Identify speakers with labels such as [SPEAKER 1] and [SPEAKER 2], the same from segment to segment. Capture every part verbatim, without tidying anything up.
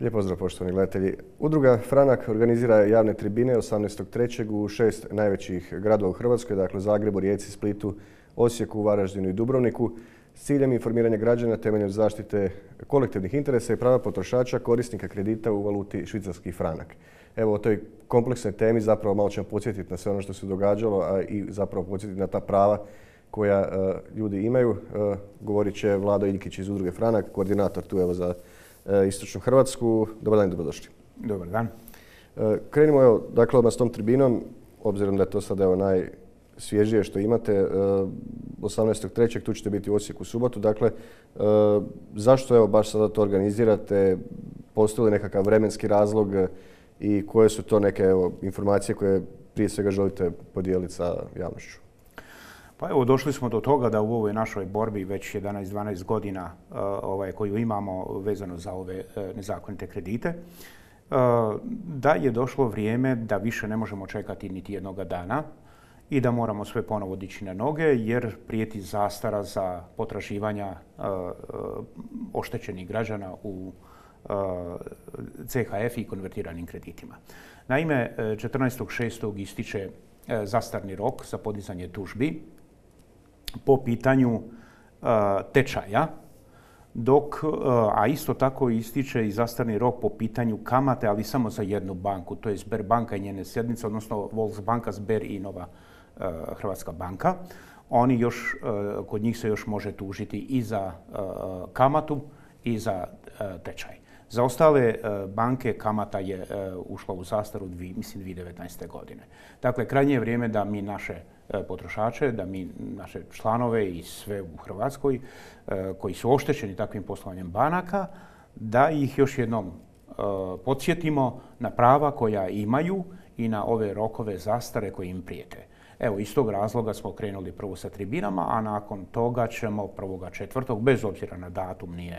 [SPEAKER 1] Lijep pozdrav poštovani gledatelji. Udruga Franak organizira javne tribine osamnaestog trećeg u šest najvećih gradova u Hrvatskoj, dakle Zagrebu, Rijeci, Splitu, Osijeku, Varaždinu i Dubrovniku, s ciljem informiranja građana temeljem zaštite kolektivnih interesa i prava potrošača korisnika kredita u valuti švicarski franak. Evo o toj kompleksnoj temi zapravo malo ćemo podsjetiti na sve ono što se događalo, a i zapravo podsjetiti na ta prava koja uh, ljudi imaju. Uh, govorit će Vlado Iljkić iz Udruge Franak, koordinator tu evo za uh, Istočnu Hrvatsku. Dobar dan i dobrodošli.
[SPEAKER 2] Dobar dan.
[SPEAKER 1] Uh, krenimo evo, dakle, odmah s tom tribinom, obzirom da je to sad evo najsvježije što imate. Uh, osamnaestog trećeg tu ćete biti u Osijeku u subotu. Dakle, uh, zašto evo baš sada to organizirate? Postoji li nekakav vremenski razlog i koje su to neke evo, informacije koje prije svega želite podijeliti sa javnošću?
[SPEAKER 2] Pa evo, došli smo do toga da u ovoj našoj borbi već jedanaest dvanaest godina uh, ovaj, koju imamo vezano za ove uh, nezakonite kredite, uh, da je došlo vrijeme da više ne možemo čekati niti jednoga dana i da moramo sve ponovo dići na noge jer prijeti zastara za potraživanja uh, uh, oštećenih građana u uh, C H F i konvertiranim kreditima. Naime, četrnaestog šestog ističe uh, zastarni rok za podizanje tužbi po pitanju uh, tečaja, dok, uh, a isto tako ističe i zastarni rok po pitanju kamate, ali samo za jednu banku, to je Sberbanka i njene sjednice, odnosno Volksbanka, Sber i Nova uh, Hrvatska banka. Oni još, uh, kod njih se još može tužiti i za uh, kamatu i za uh, tečaj. Za ostale uh, banke kamata je uh, ušla u zastaru, dvi, mislim, dvije tisuće devetnaeste. godine. Dakle, krajnje je vrijeme da mi naše uh, potrošače, da mi naše članove i sve u Hrvatskoj uh, koji su oštećeni takvim poslovanjem banaka, da ih još jednom uh, podsjetimo na prava koja imaju i na ove rokove zastare koji im prijete. Evo, iz tog razloga smo krenuli prvo sa tribinama, a nakon toga ćemo prvog četvrtog, bez obzira na datum, nije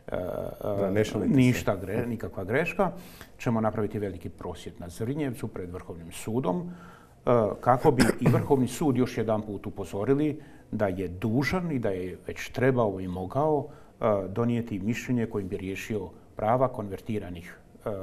[SPEAKER 1] Da,
[SPEAKER 2] ništa, gre, nikakva greška, ćemo napraviti veliki prosvjed na Zrinjevcu pred Vrhovnim sudom kako bi i Vrhovni sud još jedan put upozorili da je dužan i da je već trebao i mogao donijeti mišljenje kojim bi riješio prava konvertiranih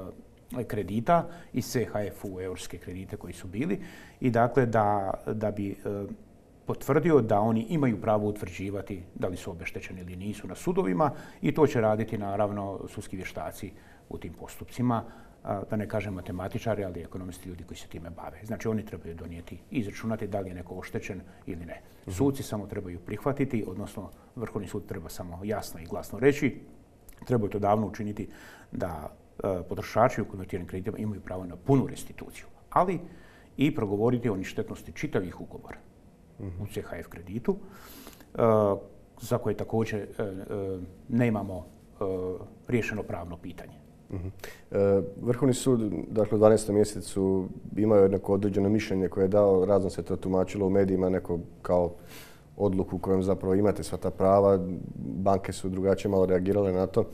[SPEAKER 2] kredita iz C H F u eurske kredite koji su bili i dakle da, da bi potvrdio da oni imaju pravo utvrđivati da li su obeštećeni ili nisu na sudovima i to će raditi naravno sudski vještaci u tim postupcima, da ne kažem matematičari, ali ekonomisti, ljudi koji se time bave. Znači oni trebaju donijeti, izračunati da li je neko oštećen ili ne. Uh-huh. Suci samo trebaju prihvatiti, odnosno Vrhovni sud treba samo jasno i glasno reći, trebaju to davno učiniti da potrošači u konvertiranim kreditima imaju pravo na punu restituciju, ali i progovoriti o ništetnosti čitavih ugovora u C H F kreditu, za koje također nemamo riješeno pravno pitanje.
[SPEAKER 1] Vrhovni sud, dakle u dvanaestom mjesecu, imao je neko određeno mišljenje koje je dao, razno se to tumačilo u medijima, neko kao odluku u kojem zapravo imate sva ta prava, banke su drugačije malo reagirale na to.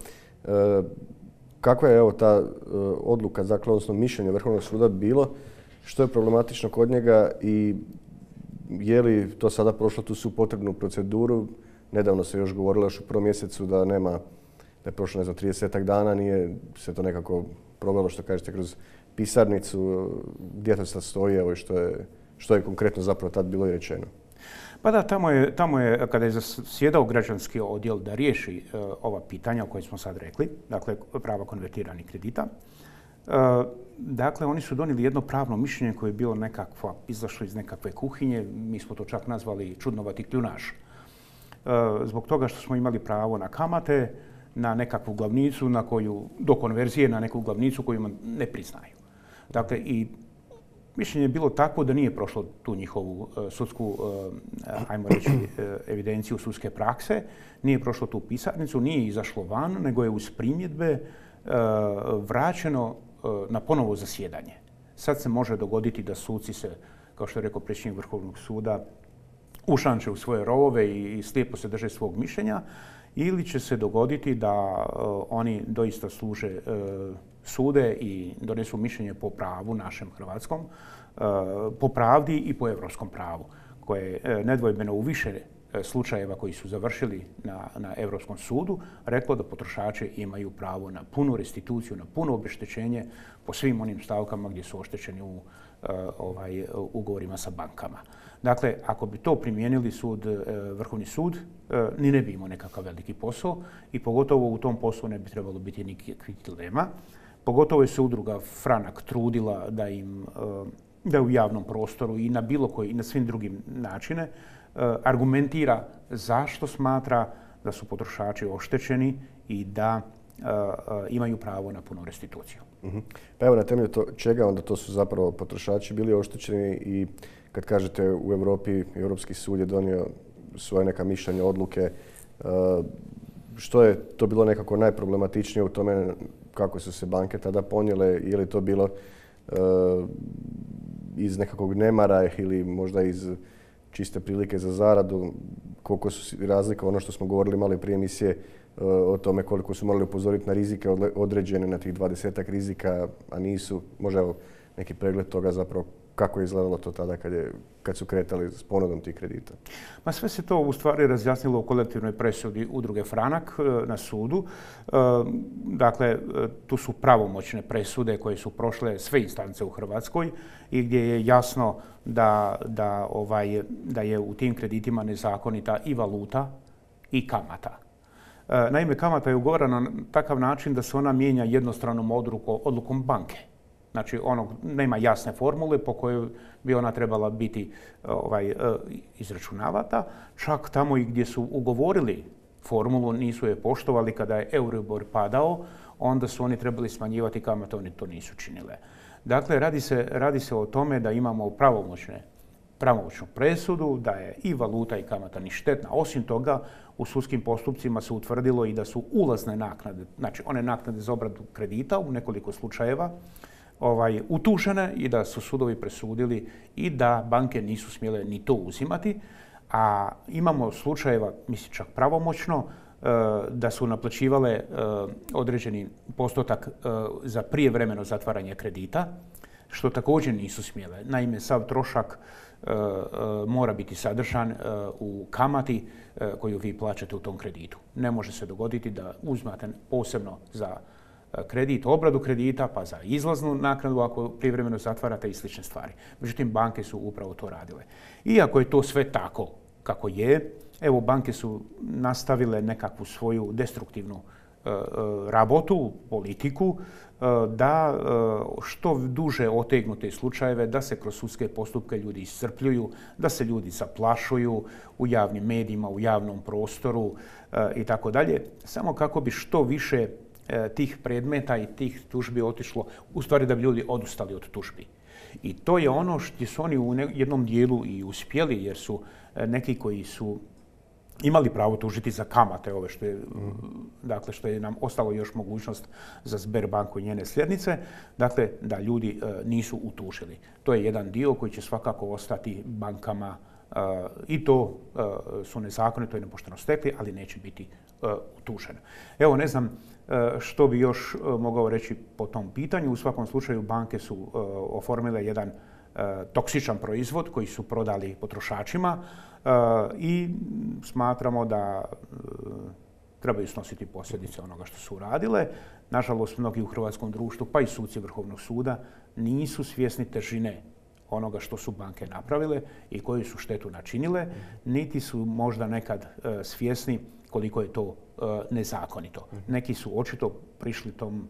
[SPEAKER 1] Kakva je evo ta odluka, dakle, odnosno mišljenje Vrhovnog suda bilo, što je problematično kod njega i je li to sada prošlo tu su potrebnu proceduru? Nedavno se još govorilo još u prvom mjesecu da nema, da je prošlo ne znam tridesetak dana, nije se to nekako provelo što kažete kroz pisarnicu, gdje to sad stoji, evo što je, što je konkretno zapravo tad bilo i rečeno?
[SPEAKER 2] Pa da, tamo je, tamo je kada je zasjedao građanski odjel da riješi uh, ova pitanja o kojoj smo sad rekli, dakle prava konvertiranih kredita. Uh, dakle, oni su donijeli jedno pravno mišljenje koje je bilo nekakva, izašlo iz nekakve kuhinje, mi smo to čak nazvali čudnovati kljunaš. Uh, zbog toga što smo imali pravo na kamate, na nekakvu glavnicu, na koju, do konverzije na neku glavnicu koju ne priznaju. Dakle, i mišljenje je bilo takvo da nije prošlo tu njihovu uh, sudsku, uh, ajmo reći, uh, evidenciju sudske prakse, nije prošlo tu pisarnicu, nije izašlo van, nego je uz primjedbe uh, vraćeno uh, na ponovo zasjedanje. Sad se može dogoditi da suci se, kao što je rekao predsjednik Vrhovnog suda, ušanče u svoje rovove i, i slijepo se drže svog mišljenja, ili će se dogoditi da uh, oni doista služe uh, sude i donesu mišljenje po pravu našem hrvatskom, po pravdi i po europskom pravu, koje je nedvojbeno u više slučajeva koji su završili na, na Europskom sudu reklo da potrošači imaju pravo na punu restituciju, na puno obeštećenje po svim onim stavkama gdje su oštećeni u ovaj, ugovorima sa bankama. Dakle, ako bi to primijenili sud, Vrhovni sud, ni ne bi imao nekakav veliki posao i pogotovo u tom poslu ne bi trebalo biti nikakvih dilema. Pogotovo je se udruga Franak trudila da im da u javnom prostoru i na bilo koji i na svim drugim načine argumentira zašto smatra da su potrošači oštećeni i da imaju pravo na punu restituciju.
[SPEAKER 1] Uh-huh. Pa evo na temelju to, čega onda to su zapravo potrošači bili oštećeni i kad kažete u Europi, Europski sud je donio svoje neka mišljenja, odluke, što je to bilo nekako najproblematičnije u tome kako su se banke tada ponijele, je li to bilo iz nekakvog nemara ili možda iz čiste prilike za zaradu, koliko su razlika ono što smo govorili malo prije emisije o tome koliko su morali upozoriti na rizike određene na tih dvadesetak rizika, a nisu. Može evo neki pregled toga zapravo kako je izgledalo to tada kad, je, kad su kretali s ponudom tih kredita?
[SPEAKER 2] Ma sve se to u stvari razjasnilo u kolektivnoj presudi udruge Franak na sudu. Dakle, tu su pravomoćne presude koje su prošle sve instance u Hrvatskoj i gdje je jasno da, da, ovaj, da je u tim kreditima nezakonita i valuta i kamata. Naime, kamata je ugovorena na takav način da se ona mijenja jednostranom odlukom, odlukom banke. Znači, ono, nema jasne formule po kojoj bi ona trebala biti ovaj, izračunavata. Čak tamo i gdje su ugovorili formulu, nisu je poštovali kada je Euribor padao, onda su oni trebali smanjivati kamate, oni to nisu činile. Dakle, radi se, radi se o tome da imamo pravomoćne, pravomoćnu presudu, da je i valuta i kamata ništetna. Osim toga, u sudskim postupcima se utvrdilo i da su ulazne naknade, znači one naknade za obradu kredita u nekoliko slučajeva, Ovaj, utužene i da su sudovi presudili i da banke nisu smjele ni to uzimati. A imamo slučajeva, mislim čak pravomoćno, da su naplaćivale određeni postotak za prijevremeno zatvaranje kredita, što također nisu smjele. Naime, sav trošak mora biti sadržan u kamati koju vi plaćate u tom kreditu. Ne može se dogoditi da uzmate posebno za kredit, obradu kredita, pa za izlaznu naknadu ako privremeno zatvarate i slične stvari. Međutim, banke su upravo to radile. Iako je to sve tako kako je, evo banke su nastavile nekakvu svoju destruktivnu uh, uh, rabotu, politiku, uh, da uh, što duže otegnu te slučajeve, da se kroz sudske postupke ljudi iscrpljuju, da se ljudi zaplašuju u javnim medijima, u javnom prostoru uh, i tako dalje, samo kako bi što više tih predmeta i tih tužbi otišlo, u stvari da bi ljudi odustali od tužbi. I to je ono što su oni u jednom dijelu i uspjeli, jer su neki koji su imali pravo tužiti za kamate, ove što je, mm. dakle, što je nam ostalo još mogućnost za Sberbanku i njene sljednice, dakle, da ljudi nisu utužili. To je jedan dio koji će svakako ostati bankama Uh, i to uh, su nezakonito i nepošteno stekli, ali neće biti uh, utužene. Evo, ne znam uh, što bi još uh, mogao reći po tom pitanju. U svakom slučaju banke su uh, oformile jedan uh, toksičan proizvod koji su prodali potrošačima uh, i smatramo da uh, trebaju snositi posljedice onoga što su uradile. Nažalost, mnogi u hrvatskom društvu, pa i suci Vrhovnog suda, nisu svjesni težine onoga što su banke napravile i koju su štetu načinile, niti su možda nekad uh, svjesni koliko je to uh, nezakonito. Neki su očito prišli tom,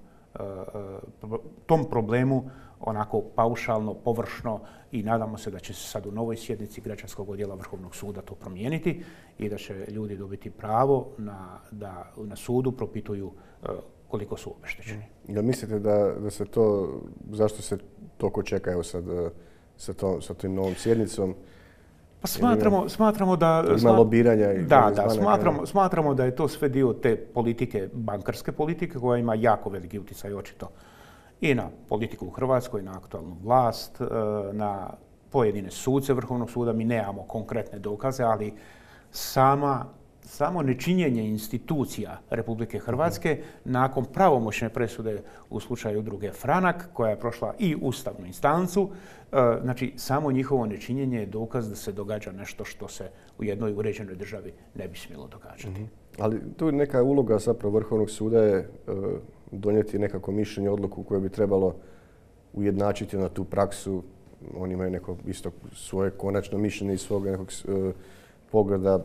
[SPEAKER 2] uh, tom problemu onako paušalno, površno i nadamo se da će se sad u novoj sjednici građanskog odjela Vrhovnog suda to promijeniti i da će ljudi dobiti pravo na, da na sudu propituju uh, koliko su obeštećeni.
[SPEAKER 1] Da mislite da, da se to, zašto se toliko čeka evo sad sa, to, sa tim novom sjednicom?
[SPEAKER 2] Pa smatramo, ima, smatramo da...
[SPEAKER 1] Ima lobiranja i...
[SPEAKER 2] Da, da, smatramo, smatramo da je to sve dio te politike, bankarske politike, koja ima jako veliki utjecaj očito i na politiku u Hrvatskoj, na aktualnu vlast, na pojedine suce Vrhovnog suda. Mi nemamo konkretne dokaze, ali sama samo nečinjenje institucija Republike Hrvatske nakon pravomoćne presude u slučaju udruge Franak, koja je prošla i ustavnu instancu, znači samo njihovo nečinjenje je dokaz da se događa nešto što se u jednoj uređenoj državi ne bi smjelo događati. Mm-hmm.
[SPEAKER 1] Ali tu je neka uloga zapravo Vrhovnog suda je donijeti nekako mišljenje, odluku koje bi trebalo ujednačiti na tu praksu. Oni imaju neko isto svoje konačno mišljenje iz svog nekog pogleda.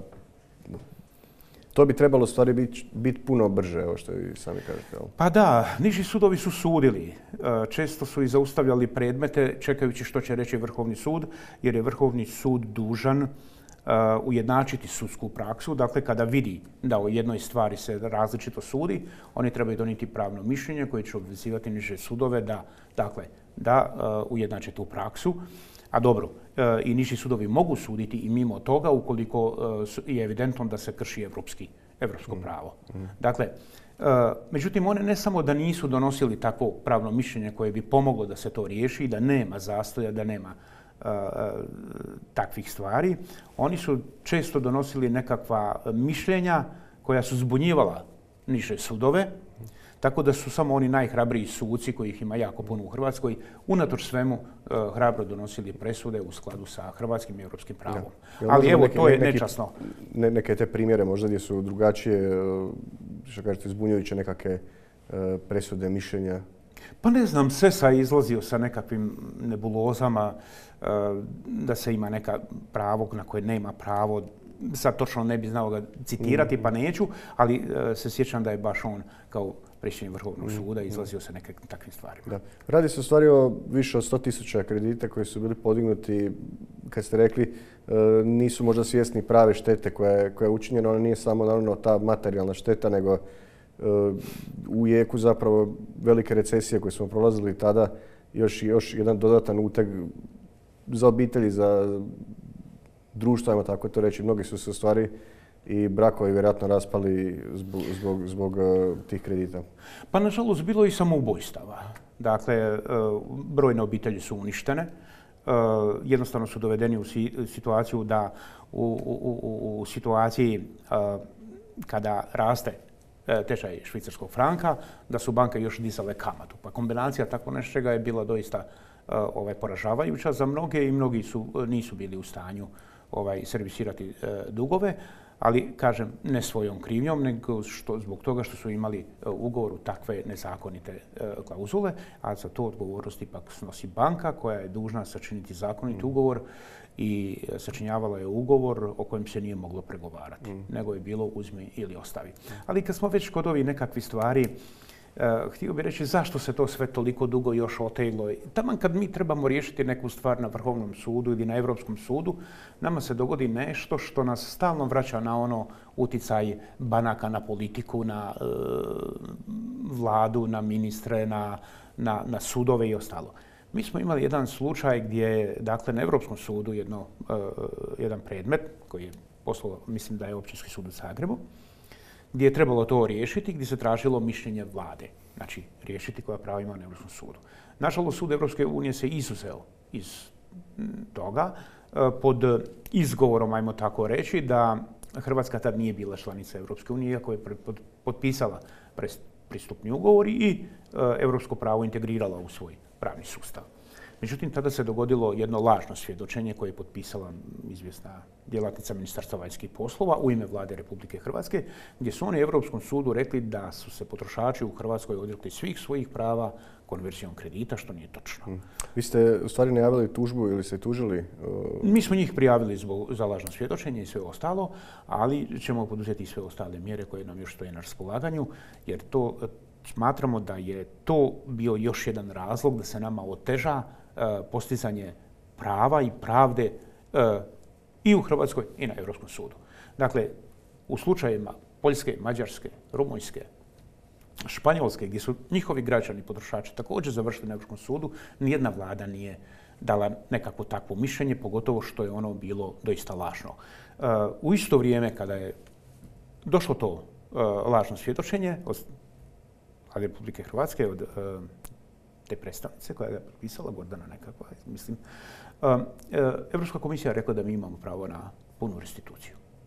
[SPEAKER 1] To bi trebalo stvari biti bit puno brže, evo što vi sami kažete.
[SPEAKER 2] Pa da, niži sudovi su sudili. Često su i zaustavljali predmete čekajući što će reći Vrhovni sud, jer je Vrhovni sud dužan ujednačiti sudsku praksu. Dakle, kada vidi da o jednoj stvari se različito sudi, oni trebaju donijeti pravno mišljenje koje će obvezivati niže sudove da, dakle, da ujednače tu praksu. A dobro, i niži sudovi mogu suditi i mimo toga ukoliko je evidentno da se krši evropski, evropsko pravo. Mm. Dakle, međutim, one ne samo da nisu donosili takvo pravno mišljenje koje bi pomoglo da se to riješi, da nema zastoja, da nema uh, takvih stvari, oni su često donosili nekakva mišljenja koja su zbunjivala niže sudove, tako da su samo oni najhrabriji suci, kojih ima jako puno u Hrvatskoj, unatoč svemu uh, hrabro donosili presude u skladu sa hrvatskim i europskim pravom. Ja. Ali evo, neki, to je neki, nečasno.
[SPEAKER 1] Ne, neke te primjere možda gdje su drugačije, što kažete, zbunjujuće nekakve uh, presude, mišljenja?
[SPEAKER 2] Pa ne znam, Sesa je izlazio sa nekakvim nebulozama, uh, da se ima neka pravo na koje nema pravo. Sad točno ne bi znao ga citirati, mm. pa neću, ali uh, se sjećam da je baš on kao predsjednik Vrhovnog suda izlazio sa nekim takvim stvarima.
[SPEAKER 1] Da. Radi se u stvari o više od sto tisuća kredita koji su bili podignuti, kad ste rekli, nisu možda svjesni prave štete koja je, koja je učinjena. Ona nije samo naravno ta materijalna šteta, nego u jeku zapravo velike recesije koje smo prolazili tada, još, još jedan dodatan uteg za obitelji, za društva, ajmo tako to reći. Mnogi su se u stvari i brakovi vjerojatno raspali zbog, zbog, zbog uh, tih kredita.
[SPEAKER 2] Pa nažalost bilo je i samoubojstava. Dakle, uh, brojne obitelji su uništene. Uh, jednostavno su dovedeni u si, situaciju da u, u, u, u situaciji uh, kada raste uh, tečaj švicarskog franka, da su banke još dizale kamatu. Pa kombinacija tako nečega je bila doista uh, ovaj, poražavajuća za mnoge i mnogi su, uh, nisu bili u stanju ovaj, servisirati uh, dugove. Ali, kažem, ne svojom krivnjom, nego što, zbog toga što su imali u ugovoru takve nezakonite uh, klauzule, a za to odgovornost ipak snosi banka koja je dužna sačiniti zakoniti mm. ugovor i sačinjavala je ugovor o kojem se nije moglo pregovarati, mm. nego je bilo uzmi ili ostavi. Mm. Ali kad smo već kod ovih nekakvih stvari, Uh, htio bih reći zašto se to sve toliko dugo još oteglo. Taman kad mi trebamo riješiti neku stvar na Vrhovnom sudu ili na Europskom sudu, nama se dogodi nešto što nas stalno vraća na ono uticaj banaka na politiku, na uh, vladu, na ministre, na, na, na sudove i ostalo. Mi smo imali jedan slučaj gdje je, dakle, na Europskom sudu jedno, uh, jedan predmet koji je poslao, mislim da je Općinski sud u Zagrebu, gdje je trebalo to riješiti, gdje se tražilo mišljenje vlade. Znači, riješiti koja prava ima na Europskom sudu. Nažalost, sud Europske unije se izuzeo iz toga pod izgovorom, ajmo tako reći, da Hrvatska tad nije bila članica Europske unije, iako je potpisala pristupni ugovor i europsko pravo integrirala u svoj pravni sustav. Međutim, tada se dogodilo jedno lažno svjedočenje koje je potpisala izvjesna djelatnica Ministarstva vanjskih poslova u ime vlade Republike Hrvatske, gdje su oni Europskom sudu rekli da su se potrošači u Hrvatskoj odrekli svih svojih prava konverzijom kredita, što nije točno. Hmm.
[SPEAKER 1] Vi ste u stvari najavili tužbu ili ste tužili? Uh...
[SPEAKER 2] Mi smo njih prijavili zbog, za lažno svjedočenje i sve ostalo, ali ćemo poduzeti sve ostale mjere koje nam još stoje na raspolaganju, jer to smatramo da je to bio još jedan razlog da se nama oteža postizanje prava i pravde i u Hrvatskoj i na Europskom sudu. Dakle, u slučajevima Poljske, Mađarske, Rumunjske, Španjolske, gdje su njihovi građani, potrošači također završili na Europskom sudu, nijedna vlada nije dala nekako takvo mišljenje, pogotovo što je ono bilo doista lažno. U isto vrijeme kada je došlo to lažno svjedočenje od Vlade Republike Hrvatske, od te predstavnice koja je potpisala, Gordana nekakva, mislim, Europska komisija je rekla da mi imamo pravo na punu restituciju.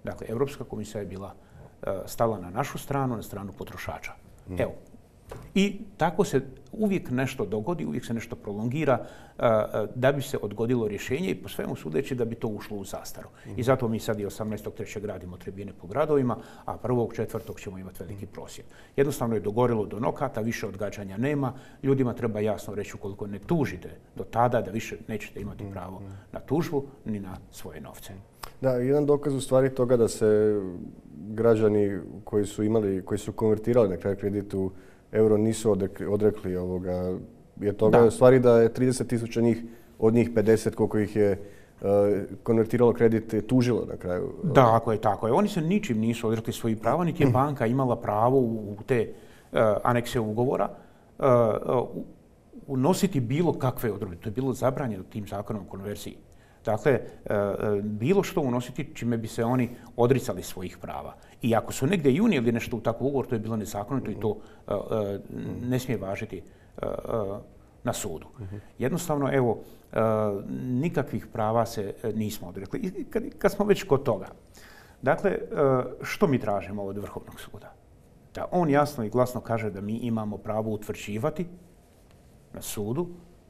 [SPEAKER 2] Dakle, Europska komisija je bila stala na našu stranu, na stranu potrošača. Mm. Evo. I tako se uvijek nešto dogodi, uvijek se nešto prolongira uh, da bi se odgodilo rješenje i po svemu sudeći da bi to ušlo u zastaru. Mm. I zato mi sad i osamnaestog trećeg radimo tribine po gradovima, a prvog četvrtog ćemo imati veliki prosvjed. Jednostavno je dogorilo do nokata, više odgađanja nema. Ljudima treba jasno reći ukoliko ne tužite do tada da više nećete imati pravo mm. na tužbu ni na svoje novce.
[SPEAKER 1] Da, jedan dokaz u stvari toga da se građani koji su imali, koji su konvertirali na kraju kredit u euro nisu odrekli, odrekli ovoga, je toga da. U stvari da je trideset tisuća njih, od njih pedeset koliko ih je uh, konvertiralo kredit, tužilo na kraju.
[SPEAKER 2] Da, ako je tako je. Oni se ničim nisu odrekli svojih prava, niti je banka imala pravo u te uh, anekse ugovora uh, uh, unositi bilo kakve odredbe. To je bilo zabranjeno tim zakonom o konverziji. Dakle, bilo što unositi čime bi se oni odricali svojih prava. I ako su negdje i unijeli nešto u takav ugovor, to je bilo nezakonito i to ne smije važiti na sudu. Jednostavno, evo, nikakvih prava se nismo odrekli. I kad, kad smo već kod toga, dakle, što mi tražimo od Vrhovnog suda? Da on jasno i glasno kaže da mi imamo pravo utvrđivati na sudu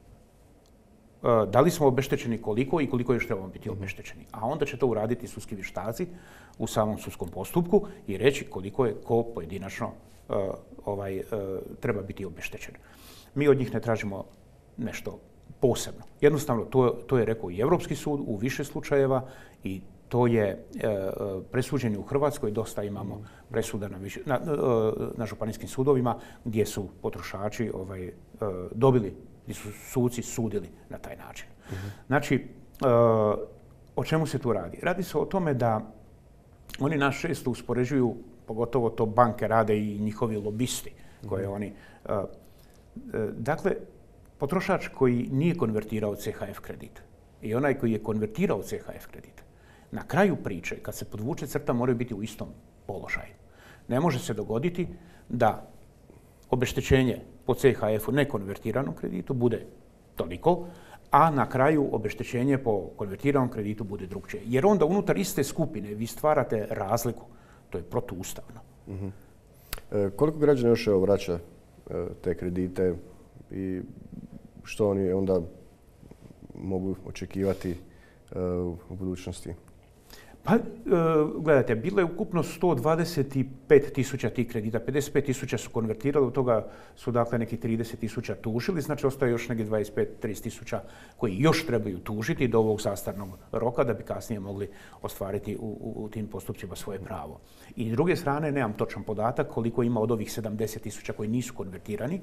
[SPEAKER 2] da li smo obeštećeni koliko i koliko još trebamo biti obeštećeni. A onda će to uraditi sudski vještaci u samom sudskom postupku i reći koliko je ko pojedinačno uh, ovaj, uh, treba biti obeštećen. Mi od njih ne tražimo nešto posebno. Jednostavno, to, to je rekao i Europski sud u više slučajeva i to je uh, presuđeno u Hrvatskoj. Dosta imamo presuda na, više, na, uh, na županijskim sudovima gdje su potrošači ovaj, uh, dobili, gdje su suci sudili na taj način. Uh-huh. Znači, uh, o čemu se tu radi? Radi se o tome da oni nas često uspoređuju, pogotovo to banke rade i njihovi lobisti koje uh-huh. oni... Uh, uh, dakle, potrošač koji nije konvertirao C H F kredit i onaj koji je konvertirao C H F kredit, na kraju priče, kad se podvuče crta, moraju biti u istom položaju. Ne može se dogoditi da obeštećenje po C H F-u nekonvertiranom kreditu bude toliko, a na kraju obeštećenje po konvertiranom kreditu bude drugčije. Jer onda unutar iste skupine vi stvarate razliku. To je protuustavno.
[SPEAKER 1] Uh-huh. E, koliko građana još evo vraća e, te kredite i što oni onda mogu očekivati e, u budućnosti?
[SPEAKER 2] Pa, e, gledajte, bilo je ukupno sto dvadeset pet tisuća tih kredita, pedeset pet tisuća su konvertirali, od toga su dakle neki trideset tisuća tužili, znači ostaje još neki dvadeset pet do trideset tisuća koji još trebaju tužiti do ovog zastarnog roka da bi kasnije mogli ostvariti u, u, u tim postupcima svoje pravo. I s druge strane, nemam točan podatak koliko ima od ovih sedamdeset tisuća koji nisu konvertirani,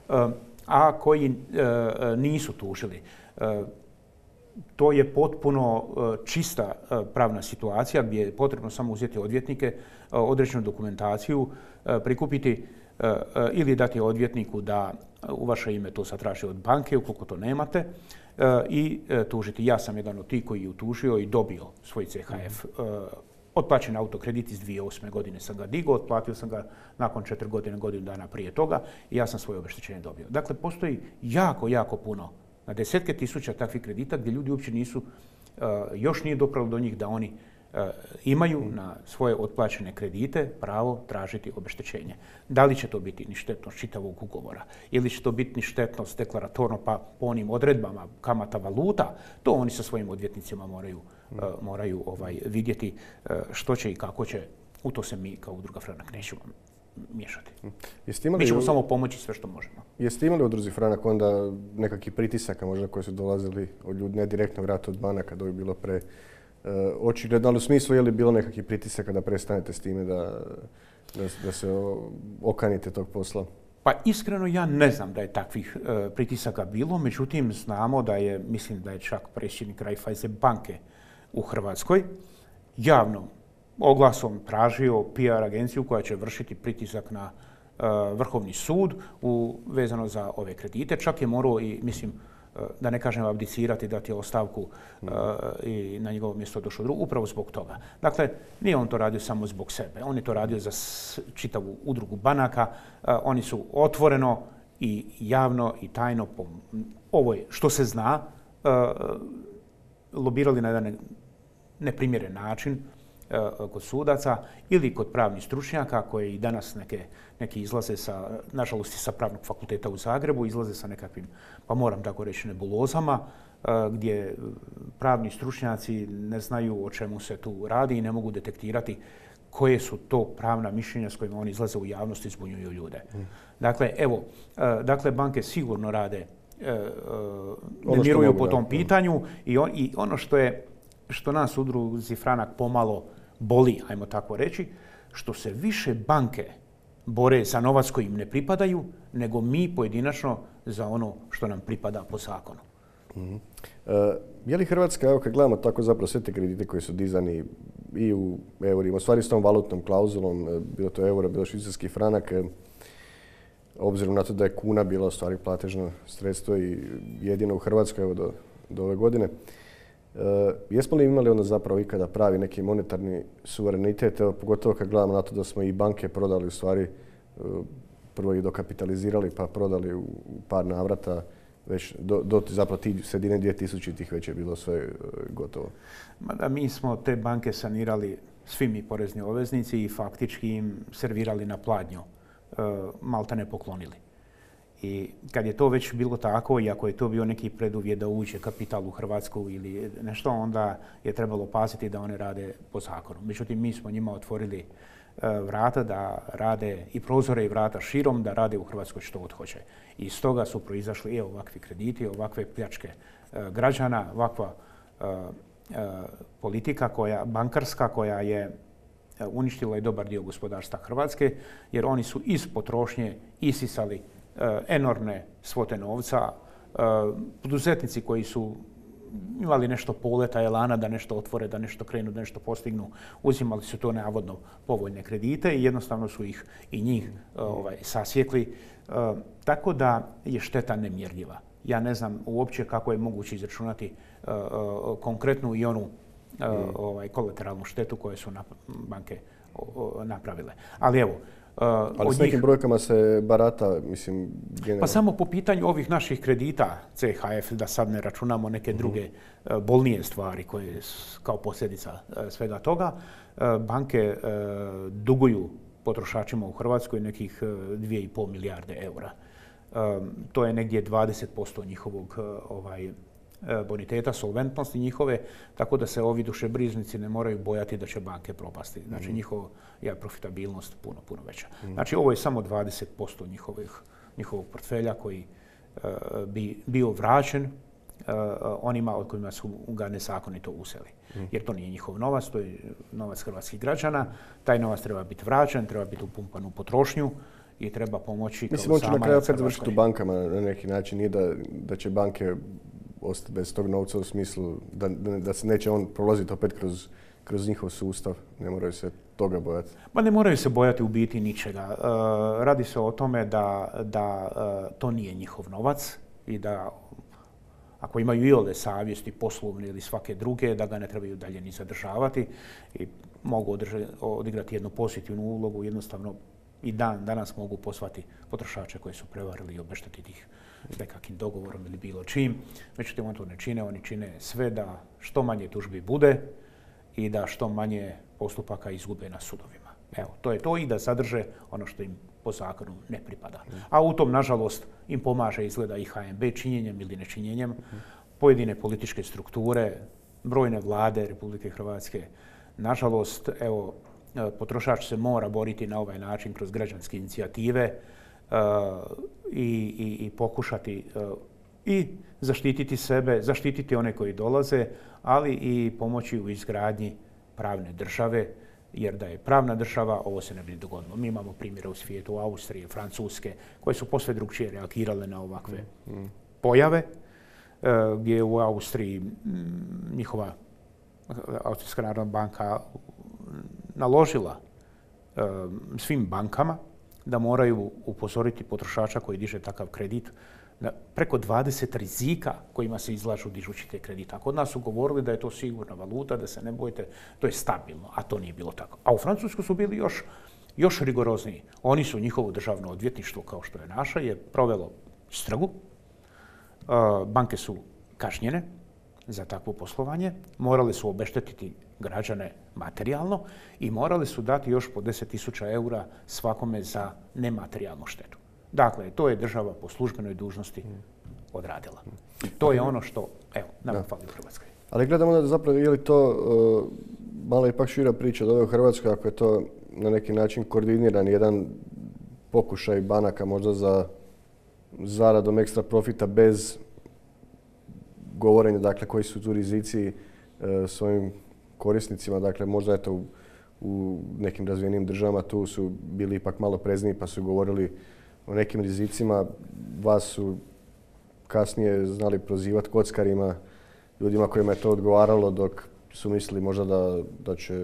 [SPEAKER 2] a koji nisu tužili. To je potpuno čista pravna situacija gdje je potrebno samo uzeti odvjetnike, određenu dokumentaciju, prikupiti ili dati odvjetniku da u vaše ime to zatraži od banke, ukoliko to nemate, i tužiti. Ja sam jedan od tih koji je utužio i dobio svoj C H F. Otplaćen autokredit iz dvije tisuće osme godine sam ga digao, otplatio sam ga nakon četiri godine, godinu dana prije toga i ja sam svoje obeštećenje dobio. Dakle, postoji jako, jako puno, na desetke tisuća takvih kredita gdje ljudi uopće nisu, uh, još nije dopralo do njih da oni uh, imaju na svoje otplaćene kredite pravo tražiti obeštećenje. Da li će to biti ništetnost čitavog ugovora ili će to biti ništetnost deklaratorno pa po onim odredbama kamata valuta, to oni sa svojim odvjetnicima moraju, uh, moraju ovaj, vidjeti uh, što će i kako će. U to se mi kao udruga Franak nećemo miješati. Mi ćemo u... samo pomoći sve što možemo.
[SPEAKER 1] Jeste imali u udruzi Franak onda nekakvih pritisaka možda koji su dolazili od ljudi, ne direktno vrat od banaka, da bi bilo pre uh, očigledno, ali u smislu je li bilo nekakvih pritisaka da prestanete s time da, da, da se okanite tog posla?
[SPEAKER 2] Pa iskreno ja ne znam da je takvih uh, pritisaka bilo, međutim znamo da je, mislim da je čak predsjednik Raiffeisen banke u Hrvatskoj javno oglasom tražio P R agenciju koja će vršiti pritisak na uh, Vrhovni sud u, vezano za ove kredite. Čak je morao i, mislim, uh, da ne kažem abdicirati, dati ostavku uh, i na njegovo mjesto došao drugo, upravo zbog toga. Dakle, nije on to radio samo zbog sebe. On je to radio za čitavu udrugu banaka. Uh, oni su otvoreno i javno i tajno, po ovoj što se zna, uh, lobirali na jedan neprimjeren način kod sudaca ili kod pravnih stručnjaka koji i danas neke, neki izlaze sa, nažalost i sa pravnog fakulteta u Zagrebu, izlaze sa nekakvim, pa moram tako reći, nebulozama, gdje pravni stručnjaci ne znaju o čemu se tu radi i ne mogu detektirati koje su to pravna mišljenja s kojima oni izlaze u javnost i zbunjuju ljude. Mm. Dakle, evo, dakle, banke sigurno rade, ne miruju po tom pitanju i, on, i ono što je, što nas u Udruzi Franak pomalo boli, ajmo tako reći, što se više banke bore za novac koji im ne pripadaju, nego mi pojedinačno za ono što nam pripada po zakonu.
[SPEAKER 1] Mm-hmm. Uh, je li Hrvatska, evo kad gledamo tako zapravo sve te kredite koji su dizani i u eurima, u stvari s tom valutnom klauzulom, bilo to euro, bilo švicarski franak, obzirom na to da je kuna bila u stvari platežno sredstvo i jedino u Hrvatskoj evo do, do ove godine, uh, jesmo li imali onda zapravo ikada pravi neki monetarni suverenitet, evo, pogotovo kad gledamo na to da smo i banke prodali u stvari, uh, prvo ih dokapitalizirali pa prodali u, u par navrata, već do, do zapravo tih sredine dvije tisućitih već je bilo sve uh, gotovo.
[SPEAKER 2] Mada mi smo te banke sanirali, svi mi porezni obveznici, i faktički im servirali na pladnju, uh, malta ne poklonili. I kad je to već bilo tako, i ako je to bio neki preduvjet da uđe kapital u Hrvatsku ili nešto, onda je trebalo paziti da one rade po zakonu. Međutim, mi smo njima otvorili vrata da rade i prozore i vrata širom, da rade u Hrvatskoj što god hoće. I iz toga su proizašli i ovakvi krediti, ovakve pljačke građana, ovakva politika koja, bankarska koja je uništila i dobar dio gospodarstva Hrvatske, jer oni su iz potrošnje isisali enormne svote novca. Poduzetnici koji su imali nešto poleta, elana da nešto otvore, da nešto krenu, da nešto postignu, uzimali su to navodno povoljne kredite i jednostavno su ih i njih ovaj, sasjekli. E, tako da je šteta nemjerljiva. Ja ne znam uopće kako je moguće izračunati e, e, konkretnu i onu e, ovaj, kolateralnu štetu koje su na, banke o, o, napravile. Ali evo, Uh,
[SPEAKER 1] Ali s nekim njih, brojkama se barata, mislim, generalno.
[SPEAKER 2] Pa samo po pitanju ovih naših kredita, C H F, da sad ne računamo neke druge uh, bolnije stvari koje kao posljedica uh, svega toga, uh, banke uh, duguju potrošačima u Hrvatskoj nekih uh, dvije i pol milijarde eura. Um, to je negdje dvadeset posto njihovog uh, ovaj, boniteta, solventnosti njihove, tako da se ovi dušebrižnici ne moraju bojati da će banke propasti. Znači, mm. njihova je profitabilnost puno, puno veća. Mm. Znači, ovo je samo dvadeset posto njihovih, njihovog portfelja koji uh, bi bio vraćen uh, onima od kojima su ga nezakonito uzeli. Mm. Jer to nije njihov novac, to je novac hrvatskih građana. Taj novac treba biti vraćen, treba biti upumpan u potrošnju i treba pomoći kao
[SPEAKER 1] Mislim, on će na kraju opet završiti u bankama na neki način. Nije da, da će banke ostati bez tog novca u smislu da, da, da se neće on prolaziti opet kroz, kroz njihov sustav. Ne moraju se toga bojati.
[SPEAKER 2] Ma ne moraju se bojati u biti ničega. Uh, radi se o tome da, da uh, to nije njihov novac i da ako imaju iole savjesti, poslovne ili svake druge, da ga ne trebaju dalje ni zadržavati i mogu održe, odigrati jednu pozitivnu ulogu, jednostavno i dan danas mogu pozvati potrošače koji su prevarili i obeštetiti ih s nekakvim dogovorom ili bilo čim. Međutim, oni to ne čine, oni čine sve da što manje tužbi bude i da što manje postupaka izgube na sudovima. Evo, to je to i da sadrže ono što im po zakonu ne pripada. A u tom, nažalost, im pomaže izgleda i H N B činjenjem ili nečinjenjem. Pojedine političke strukture, brojne vlade Republike Hrvatske. Nažalost, evo, potrošač se mora boriti na ovaj način kroz građanske inicijative uh, i, i, i pokušati uh, i zaštititi sebe, zaštititi one koji dolaze, ali i pomoći u izgradnji pravne države, jer da je pravna država, ovo se ne bi dogodilo. Mi imamo primjere u svijetu, Austrije, Francuske, koje su posve drugčije reagirale na ovakve mm. pojave, uh, gdje je u Austriji m, njihova Austrijska narodna banka naložila e, svim bankama da moraju upozoriti potrošača koji diže takav kredit na preko dvadeset rizika kojima se izlažu dižući te kredita. Kod nas su govorili da je to sigurna valuta, da se ne bojite, to je stabilno, a to nije bilo tako. A u Francuskoj su bili još, još rigorozniji. Oni su, njihovo državno odvjetništvo, kao što je naša, je provelo istragu. E, banke su kažnjene za takvo poslovanje, morali su obeštetiti građane materijalno i morali su dati još po deset tisuća eura svakome za nematerijalnu štetu. Dakle, to je država po službenoj dužnosti odradila. I to je ono što, evo, nam fali u Hrvatskoj.
[SPEAKER 1] Ali gledamo da zapravo je li to uh, malo ipak šira priča od ove u Hrvatskoj, ako je to na neki način koordiniran jedan pokušaj banaka možda za zaradom ekstra profita bez govorenja, dakle, koji su tu rizici uh, svojim korisnicima. Dakle, možda eto u, u nekim razvijenim državama tu su bili ipak malo prezniji pa su govorili o nekim rizicima. Vas su kasnije znali prozivati kockarima, ljudima kojima je to odgovaralo, dok su mislili možda da, da će,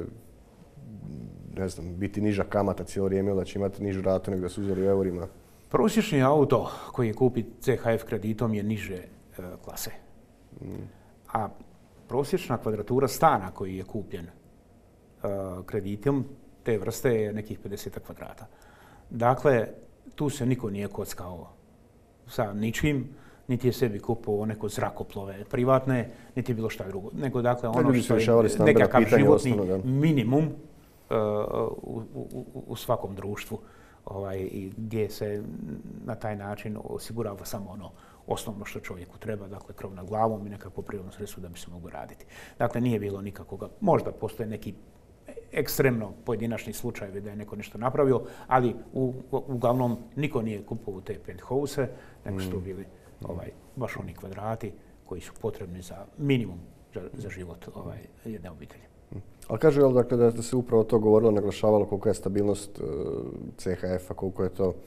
[SPEAKER 1] ne znam, biti niža kamata cijelo vrijeme, da će imati nižu ratu nego da su uzeli u eurima.
[SPEAKER 2] Prosječni auto koji je kupi C H F kreditom je niže e, klase. Mm. A prosječna kvadratura stana koji je kupljen e, kreditom te vrste je nekih pedeset kvadrata. Dakle, tu se niko nije kockao sa ničim, niti je sebi kupovao neko zrakoplove privatne, niti je bilo šta drugo. Nego, dakle, ono što je nekakav životni osnovno, minimum uh, u, u, u svakom društvu, ovaj, i gdje se na taj način osigurava samo ono osnovno što čovjeku treba, dakle krov nad glavom i nekakvo prirodno sredstvo da bi se moglo raditi. Dakle, nije bilo nikakvoga, možda postoje neki ekstremno pojedinačni slučajevi da je neko nešto napravio, ali u, uglavnom niko nije kupovao te penthouse, nego su to bili ovaj, baš oni kvadrati koji su potrebni za minimum za, za život ovaj, jedne obitelji.
[SPEAKER 1] Ali kaže, jel, dakle, da se upravo to govorilo, naglašavalo koliko je stabilnost uh, C H F-a, koliko je to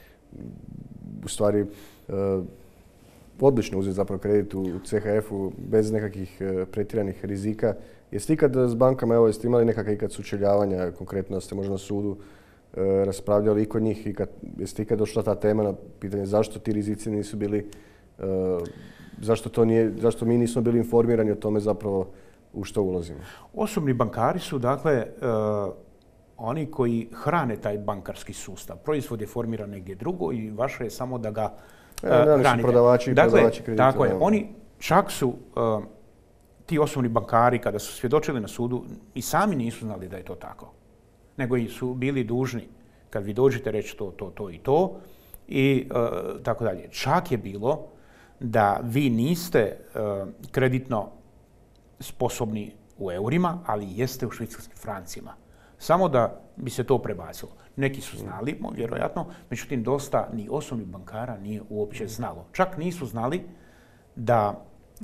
[SPEAKER 1] u stvari uh, odlično uzeti zapravo kredit u C H F-u bez nekakvih uh, pretjeranih rizika. Jeste ikad s bankama, evo, jeste imali nekakve ikad sučeljavanja, konkretno ste možda na sudu uh, raspravljali i kod njih, ikad, jeste ikad došla ta tema na pitanje zašto ti rizici nisu bili, uh, zašto, to nije, zašto mi nismo bili informirani o tome zapravo u što ulazimo?
[SPEAKER 2] Osobni bankari su, dakle, uh, oni koji hrane taj bankarski sustav. Proizvod je formiran negdje drugo i vaše je samo da ga uh,
[SPEAKER 1] e, ne,
[SPEAKER 2] hranite.
[SPEAKER 1] Su prodavači i
[SPEAKER 2] dakle,
[SPEAKER 1] prodavači kredita.
[SPEAKER 2] Tako je. Oni čak su, uh, ti osobni bankari, kada su svjedočili na sudu, i sami nisu znali da je to tako. Nego i su bili dužni, kad vi dođete, reći to, to, to i to, i uh, tako dalje. Čak je bilo da vi niste uh, kreditno sposobni u eurima, ali jeste u švicarskim francima. Samo da bi se to prebacilo. Neki su znali, vjerojatno, međutim dosta ni osobnih bankara nije uopće znalo. Čak nisu znali da,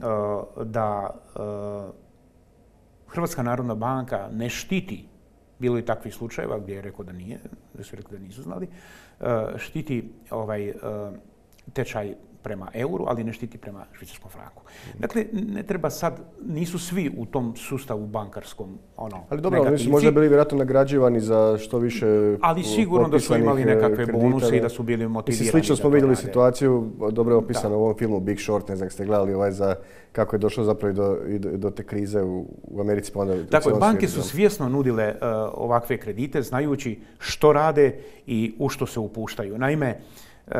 [SPEAKER 2] da Hrvatska narodna banka ne štiti, bilo je takvih slučajeva gdje je rekao da nije, da su rekli da nisu znali, štiti ovaj tečaj prema euru, ali ne štiti prema švicarskom franku. Dakle, ne treba sad, nisu svi u tom sustavu bankarskom ono,
[SPEAKER 1] ali dobro, oni su možda bili vjerojatno nagrađivani za što više
[SPEAKER 2] ali sigurno da su imali nekakve bonuse i da su bili motivirani.
[SPEAKER 1] Slično smo vidjeli situaciju, dobro je opisano u ovom filmu Big Short, ne znam ste gledali ovaj za kako je došlo zapravo i do, i do, do te krize u, u Americi. Pa onda
[SPEAKER 2] dakle, banke su svjesno nudile uh, ovakve kredite, znajući što rade i u što se upuštaju. Naime, uh,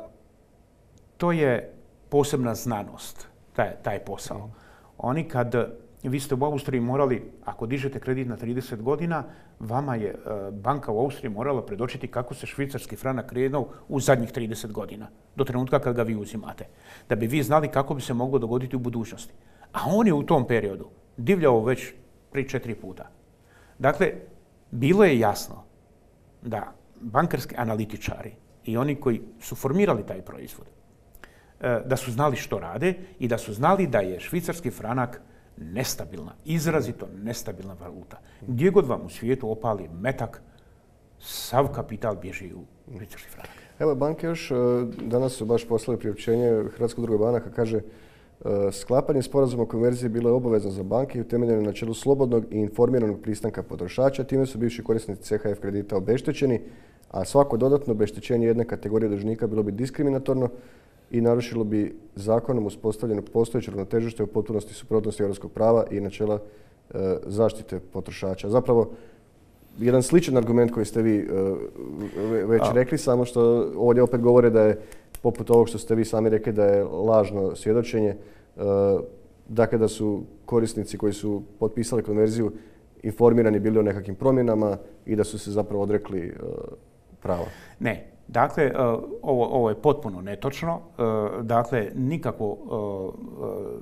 [SPEAKER 2] to je posebna znanost, taj, taj posao. Oni kad, vi ste u Austriji morali, ako dižete kredit na trideset godina, vama je uh, banka u Austriji morala predočiti kako se švicarski franak krenuo u zadnjih trideset godina, do trenutka kad ga vi uzimate, da bi vi znali kako bi se moglo dogoditi u budućnosti. A on je u tom periodu divljao već pri četiri puta. Dakle, bilo je jasno da bankarski analitičari i oni koji su formirali taj proizvod, da su znali što rade i da su znali da je švicarski franak nestabilna, izrazito nestabilna valuta. Gdje god vam u svijetu opali metak, sav kapital bježi u švicarski franak.
[SPEAKER 1] Evo, banke još danas su baš poslali priopćenje Hrvatskog udruge banaka, kaže sklapanje sporazuma o konverziji bilo je obavezno za banke i utemeljeno na načelu slobodnog i informiranog pristanka potrošača. Time su bivši korisnici C H F kredita obeštećeni, a svako dodatno obeštećenje jedne kategorije dužnika bilo bi diskriminatorno i narušilo bi zakonom uspostavljeno postojeće ravnotežu što je u potpunosti suprotnosti europskog prava i načela e, zaštite potrošača. Zapravo, jedan sličan argument koji ste vi e, već A. rekli, samo što ovdje opet govore da je, poput ovog što ste vi sami rekli, da je lažno svjedočenje, e, dakle da su korisnici koji su potpisali konverziju informirani bili o nekakvim promjenama i da su se zapravo odrekli uh, prava?
[SPEAKER 2] Ne. Dakle, uh, ovo, ovo je potpuno netočno. Uh, dakle, nikako uh, uh,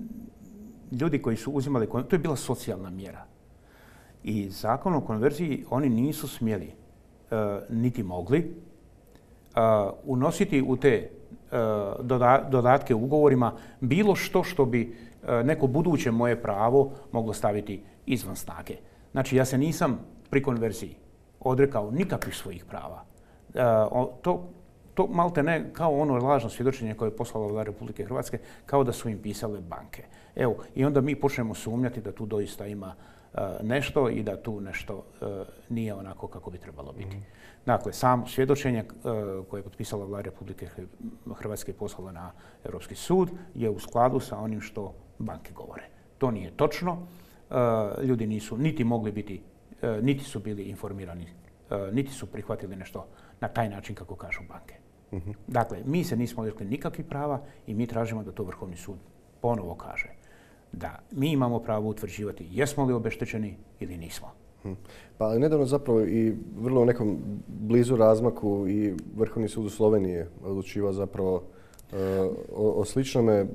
[SPEAKER 2] ljudi koji su uzimali, to je bila socijalna mjera. I zakon o konverziji oni nisu smjeli, uh, niti mogli, uh, unositi u te uh, doda, dodatke u ugovorima bilo što što bi uh, neko buduće moje pravo moglo staviti izvan snage. Znači, ja se nisam pri konverziji odrekao nikakvih svojih prava. Uh, to, to malte ne kao ono lažno svjedočenje koje je poslala Vlada Republike Hrvatske, kao da su im pisale banke. Evo, i onda mi počnemo sumnjati da tu doista ima uh, nešto i da tu nešto uh, nije onako kako bi trebalo biti. Mm. Dakle, samo svjedočenje uh, koje je potpisala Vlada Republike Hrvatske i poslala na Europski sud je u skladu sa onim što banke govore. To nije točno. Uh, ljudi nisu niti mogli biti, uh, niti su bili informirani, uh, niti su prihvatili nešto na taj način kako kažu banke. Mm-hmm. Dakle, mi se nismo odrekli nikakvih prava i mi tražimo da to Vrhovni sud ponovo kaže da mi imamo pravo utvrđivati jesmo li obeštećeni ili nismo.
[SPEAKER 1] Hmm. Pa nedavno zapravo i vrlo u nekom blizu razmaku i Vrhovni sud u Sloveniji odlučivao zapravo uh, o, o sličnome.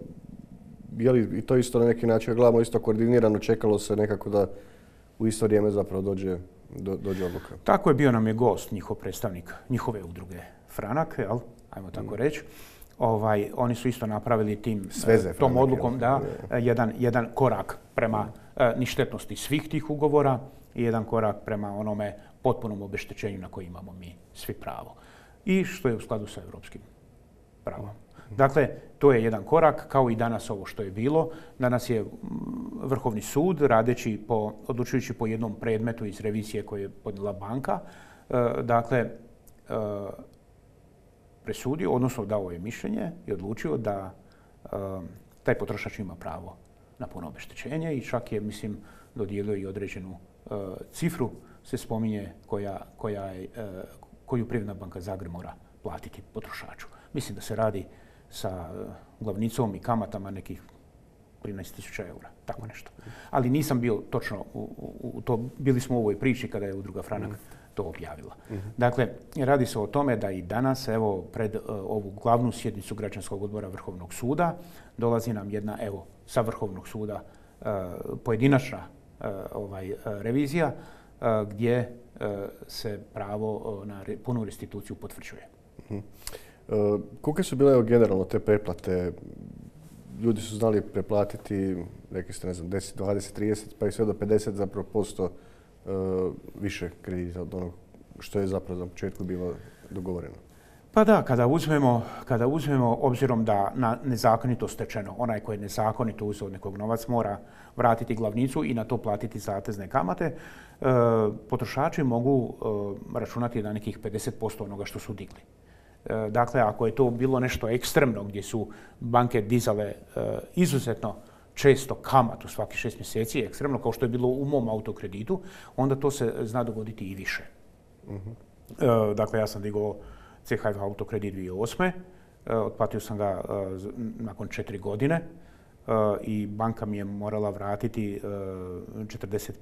[SPEAKER 1] Je li i to isto na neki način, gledamo isto koordinirano, čekalo se nekako da u isto vrijeme zapravo dođe, do, dođe odluka?
[SPEAKER 2] Tako je, bio nam je gost, njihov predstavnik, njihove udruge Franak, jel? Ajmo tako hmm. reći. Ovaj, oni su isto napravili tim, Sveze, tom Franak, odlukom da, jedan, jedan korak prema uh, ništetnosti svih tih ugovora i jedan korak prema onome potpunom obeštećenju na koji imamo mi svi pravo. I što je u skladu sa europskim pravom. Dakle, to je jedan korak, kao i danas ovo što je bilo. Danas je Vrhovni sud, radeći po, odlučujući po jednom predmetu iz revizije koju je podnijela banka, uh, dakle, uh, presudio, odnosno dao je mišljenje i odlučio da uh, taj potrošač ima pravo na puno obeštećenje i čak je, mislim, dodijelio i određenu uh, cifru, se spominje, koja, koja je, uh, koju Privredna banka Zagreb mora platiti potrošaču. Mislim da se radi sa uh, glavnicom i kamatama nekih trinaest tisuća eura, tako nešto. Ali nisam bio točno u, u, u to, bili smo u ovoj priči kada je udruga Franak to objavila. Mm-hmm. Dakle, radi se o tome da i danas, evo, pred uh, ovu glavnu sjednicu Građanskog odbora Vrhovnog suda, dolazi nam jedna, evo, sa Vrhovnog suda uh, pojedinačna uh, ovaj, uh, revizija uh, gdje uh, se pravo uh, na re, punu restituciju potvrđuje.
[SPEAKER 1] Mm-hmm. Uh, kolike su bile generalno te preplate? Ljudi su znali preplatiti, rekli ste, ne znam, deset, dvadeset, trideset, pa i sve do pedeset zapravo posto uh, više kredita od onog što je zapravo za početku bilo dogovoreno.
[SPEAKER 2] Pa da, kada uzmemo, kada uzmemo obzirom da na nezakonito stečeno, onaj koji je nezakonito uzeo od nekog novac mora vratiti glavnicu i na to platiti zatezne kamate, uh, potrošači mogu uh, računati na nekih pedeset posto onoga što su digli. Dakle, ako je to bilo nešto ekstremno gdje su banke dizale uh, izuzetno često kamatu svaki šest mjeseci, ekstremno kao što je bilo u mom autokreditu, onda to se zna dogoditi i više. Uh-huh. Uh, dakle, ja sam digao C H F autokredit dvije tisuće osme. Uh, otplatio sam ga uh, nakon četiri godine uh, i banka mi je morala vratiti uh, četrdeset,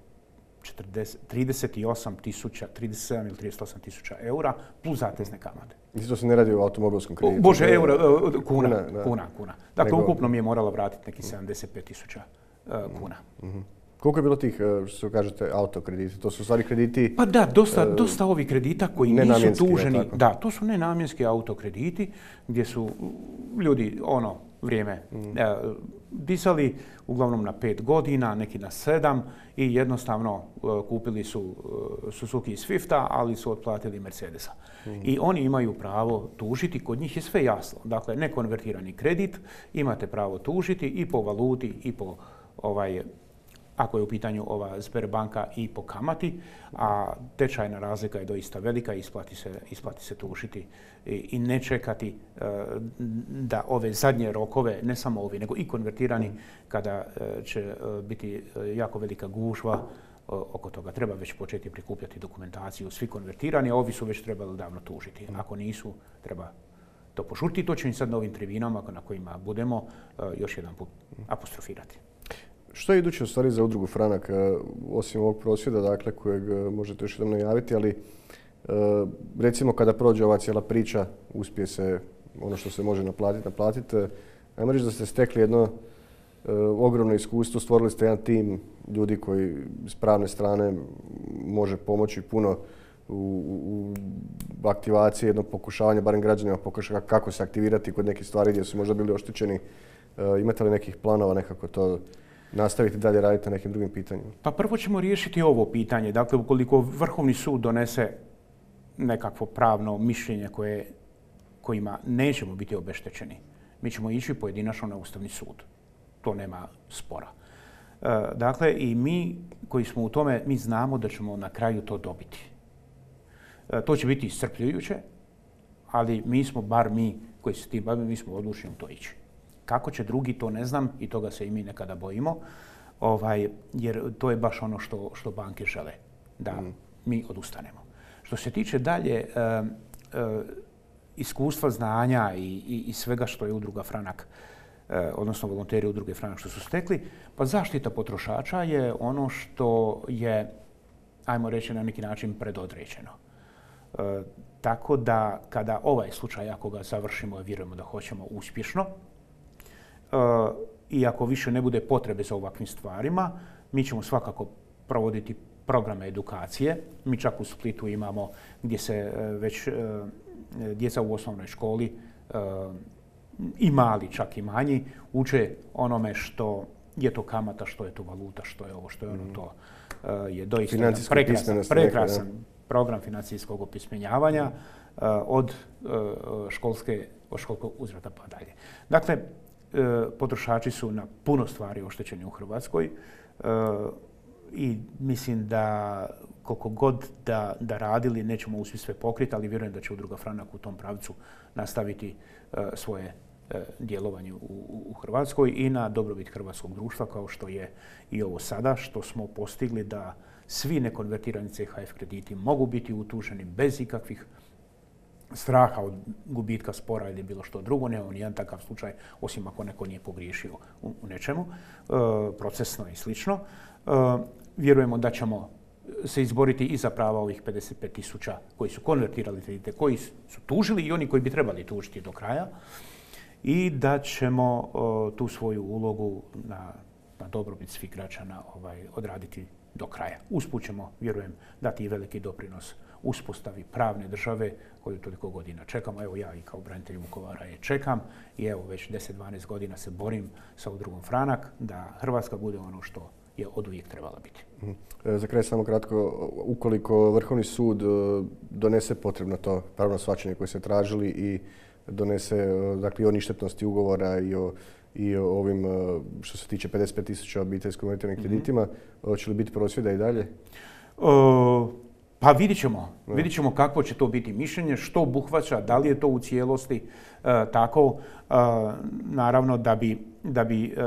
[SPEAKER 2] trideset osam tisuća, trideset sedam ili trideset osam tisuća eura plus zatezne kamate.
[SPEAKER 1] Isto se ne radi o automobilskom kreditu?
[SPEAKER 2] Bože, eura, kuna, kuna, kuna, kuna. Dakle, Nego... ukupno mi je morala vratiti nekih sedamdeset pet tisuća uh, kuna.
[SPEAKER 1] Mm-hmm. Koliko je bilo tih, što kažete, autokrediti? To su stvari krediti...
[SPEAKER 2] Pa da, dosta, uh, dosta ovih kredita koji nisu tuženi. Da, to su nenamjenski autokrediti gdje su ljudi ono vrijeme mm. uh, dizali, uglavnom na pet godina, neki na sedam i jednostavno uh, kupili su uh, Suzuki iz Swifta, ali su otplatili Mercedesa. Mm. I oni imaju pravo tužiti, kod njih je sve jasno. Dakle, nekonvertirani kredit, imate pravo tužiti i po valuti i po ovaj... ako je u pitanju ova Sberbanka i po kamati, a tečajna razlika je doista velika, isplati se, isplati se tužiti i, i ne čekati uh, da ove zadnje rokove, ne samo ovi, nego i konvertirani, kada uh, će uh, biti uh, jako velika gužva uh, oko toga. Treba već početi prikupljati dokumentaciju, svi konvertirani, a ovi su već trebali davno tužiti. Ako nisu, treba to pošuriti. To ću im sad na ovim tribinama na kojima budemo još jedan put apostrofirati.
[SPEAKER 1] Što je iduće u stvari za udrugu Franak, osim ovog prosvjeda, dakle, kojeg možete još jednom najaviti, ali recimo kada prođe ova cijela priča, uspije se ono što se može naplatiti, naplatiti. Ajmo reći da ste stekli jedno ogromno iskustvo, stvorili ste jedan tim ljudi koji s pravne strane može pomoći puno u, u aktivaciji, jedno pokušavanje, barem građanima pokušava kako se aktivirati kod nekih stvari gdje su možda bili oštećeni. Imate li nekih planova nekako to nastaviti dalje raditi na nekim drugim pitanjima?
[SPEAKER 2] Pa prvo ćemo riješiti ovo pitanje. Dakle, ukoliko Vrhovni sud donese nekakvo pravno mišljenje koje, kojima nećemo biti obeštećeni, mi ćemo ići pojedinačno na Ustavni sud. To nema spora. E, dakle, i mi koji smo u tome, mi znamo da ćemo na kraju to dobiti. E, to će biti iscrpljujuće, ali mi smo, bar mi koji se tim bavimo, mi smo odlučni u to ići. Kako će drugi, to ne znam i toga se i mi nekada bojimo, ovaj, jer to je baš ono što, što banke žele, da mm. mi odustanemo. Što se tiče dalje e, e, iskustva, znanja i, i, i svega što je udruga Franak, e, odnosno volonteri udruge Franak što su stekli, pa zaštita potrošača je ono što je, ajmo reći, na neki način predodređeno. E, tako da kada ovaj slučaj, ako ga završimo, vjerujemo da hoćemo uspješno, Uh, i ako više ne bude potrebe za ovakvim stvarima, mi ćemo svakako provoditi programe edukacije. Mi čak u Splitu imamo gdje se uh, već uh, djeca u osnovnoj školi uh, i mali, čak i manji, uče onome što je to kamata, što je to valuta, što je ovo, što je ono, to uh, je doista prekrasan, prekrasan program financijskog opismenjavanja uh, od uh, školske, od školskog uzrasta pa dalje. Dakle, potrošači su na puno stvari oštećeni u Hrvatskoj i mislim da koliko god da, da radili nećemo uspjeti sve pokriti, ali vjerujem da će udruga Franak u tom pravcu nastaviti svoje djelovanje u, u Hrvatskoj i na dobrobit hrvatskog društva, kao što je i ovo sada, što smo postigli da svi nekonvertirani C H F krediti mogu biti utuženi bez ikakvih straha od gubitka spora ili bilo što drugo. Nemamo nijedan takav slučaj, osim ako neko nije pogriješio u, u nečemu, e, procesno i slično. E, vjerujemo da ćemo se izboriti i za prava ovih pedeset pet tisuća koji su konvertirali kredite, koji su tužili i oni koji bi trebali tužiti do kraja, i da ćemo e, tu svoju ulogu na, na dobrobit svih građana ovaj, odraditi do kraja. Usput ćemo, vjerujem, dati i veliki doprinos uspostavi pravne države koju toliko godina čekamo. Evo ja i kao branitelj Vukovara je čekam i evo već deset do dvanaest godina se borim sa udrugom Franak da Hrvatska bude ono što je oduvijek trebala biti.
[SPEAKER 1] Za kraj samo kratko, ukoliko Vrhovni sud donese potrebno to pravno shvaćanje koje ste tražili i donese dakle, i o ništetnosti ugovora i o, i o ovim što se tiče pedeset pet tisuća obiteljsko konvertiranih kreditima, mm-hmm. će li biti prosvjeda i dalje?
[SPEAKER 2] O... Pa vidit ćemo. Vidit ćemo kakvo će to biti mišljenje, što obuhvaća, da li je to u cijelosti e, tako. E, naravno da bi, da bi e,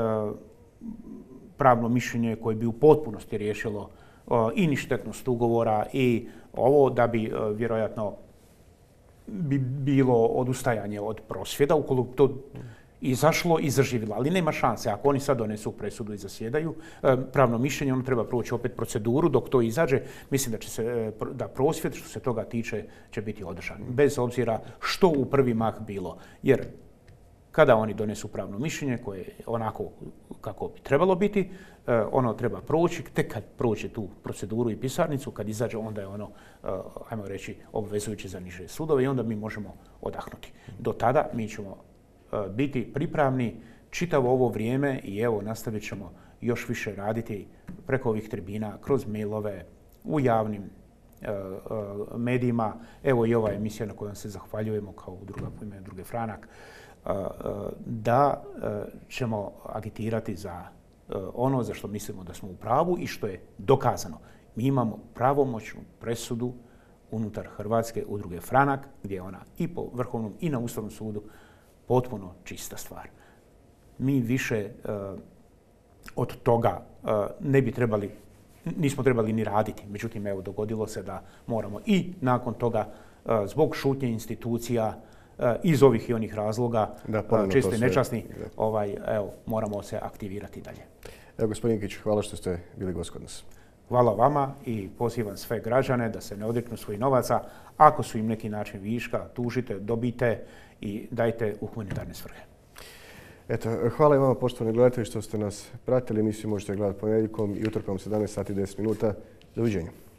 [SPEAKER 2] pravno mišljenje koje bi u potpunosti riješilo e, i ništetnost ugovora i ovo, da bi e, vjerojatno bi bilo odustajanje od prosvjeda, ukoliko to izašlo i zaživjelo, ali nema šanse. Ako oni sad donesu presudu i zasjedaju, pravno mišljenje, ono treba proći opet proceduru dok to izađe. Mislim da će se, da prosvjed što se toga tiče će biti održan, bez obzira što u prvi mah bilo. Jer kada oni donesu pravno mišljenje koje je onako kako bi trebalo biti, ono treba proći, tek kad prođe tu proceduru i pisarnicu, kad izađe, onda je ono, ajmo reći, obvezujuće za niže sudove i onda mi možemo odahnuti. Do tada mi ćemo biti pripravni čitavo ovo vrijeme i evo nastavit ćemo još više raditi preko ovih tribina, kroz mailove, u javnim uh, uh, medijima. Evo i ova emisija na kojoj se zahvaljujemo kao udruga po ime Udruge Franak, uh, uh, da uh, ćemo agitirati za uh, ono za što mislimo da smo u pravu i što je dokazano. Mi imamo pravomoćnu presudu unutar Hrvatske udruge Franak, gdje je ona i po Vrhovnom i na Ustavnom sudu potpuno čista stvar. Mi više uh, od toga uh, ne bi trebali, nismo trebali ni raditi. Međutim, evo, dogodilo se da moramo i nakon toga, uh, zbog šutnje institucija, uh, iz ovih i onih razloga,
[SPEAKER 1] da,
[SPEAKER 2] čisto i nečasni, ovaj, evo, moramo se aktivirati dalje.
[SPEAKER 1] Evo, gospodin Ikić, hvala što ste bili gost kod nas.
[SPEAKER 2] Hvala vama i pozivam sve građane da se ne odreknu svojih novaca. Ako su im neki način viška, tužite, dobite i dajte u humanitarne svrhe.
[SPEAKER 1] Eto, hvala i vama, poštovani gledatelji, što ste nas pratili. Emisiju možete gledati ponedjeljkom i utorkom sedamnaest sati i deset minuta. Doviđenja.